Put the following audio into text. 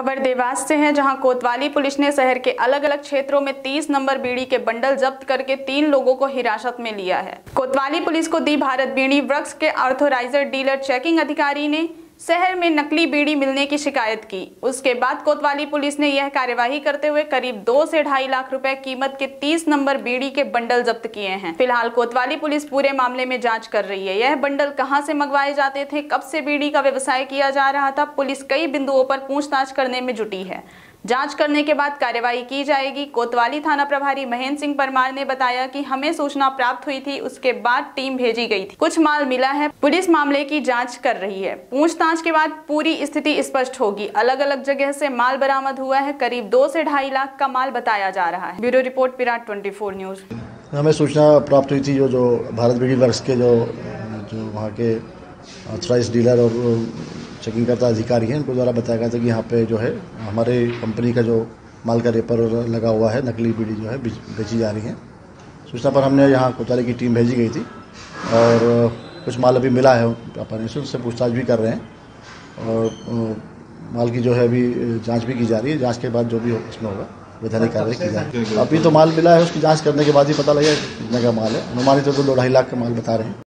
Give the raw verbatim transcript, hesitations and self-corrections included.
खबर देवास से है, जहां कोतवाली पुलिस ने शहर के अलग अलग क्षेत्रों में तीस नंबर बीड़ी के बंडल जब्त करके तीन लोगों को हिरासत में लिया है। कोतवाली पुलिस को दी भारत बीड़ी वर्क्स के ऑथराइजर डीलर चेकिंग अधिकारी ने शहर में नकली बीड़ी मिलने की शिकायत की। उसके बाद कोतवाली पुलिस ने यह कार्यवाही करते हुए करीब दो से ढाई लाख रुपए कीमत के तीस नंबर बीड़ी के बंडल जब्त किए हैं। फिलहाल कोतवाली पुलिस पूरे मामले में जांच कर रही है। यह बंडल कहां से मंगवाए जाते थे, कब से बीड़ी का व्यवसाय किया जा रहा था, पुलिस कई बिंदुओं पर पूछताछ करने में जुटी है। जांच करने के बाद कार्यवाही की जाएगी। कोतवाली थाना प्रभारी महेंद्र सिंह परमार ने बताया कि हमें सूचना प्राप्त हुई थी, उसके बाद टीम भेजी गई थी। कुछ माल मिला है, पुलिस मामले की जांच कर रही है। पूछताछ के बाद पूरी स्थिति स्पष्ट होगी। अलग अलग जगह से माल बरामद हुआ है। करीब दो से ढाई लाख का माल बताया जा रहा है। Bureau report Virat twenty four news. हमें सूचना प्राप्त हुई थी जो जो भारत बीड़ी वर्क्स के जो जो वहाँ के ऑथराइज डीलर और चेकिंग करता अधिकारी हैं, उनको द्वारा बताया गया था कि यहाँ पे जो है हमारे कंपनी का जो माल का रेपर लगा हुआ है, नकली बीड़ी जो है बेची जा रही है। सूचना पर हमने यहाँ कोतवाली की टीम भेजी गई थी और कुछ माल अभी मिला है। अपन से पूछताछ भी कर रहे हैं और माल की जो है अभी जांच भी की जा रही है। जांच के बाद जो भी उसमें होगा वैधानिक कार्रवाई की जाएगी। अभी तो माल मिला है, उसकी जाँच करने के बाद ही पता लगेगा कितने का माल है। अनुमानित तो दो ढाई लाख का माल बता रहे हैं।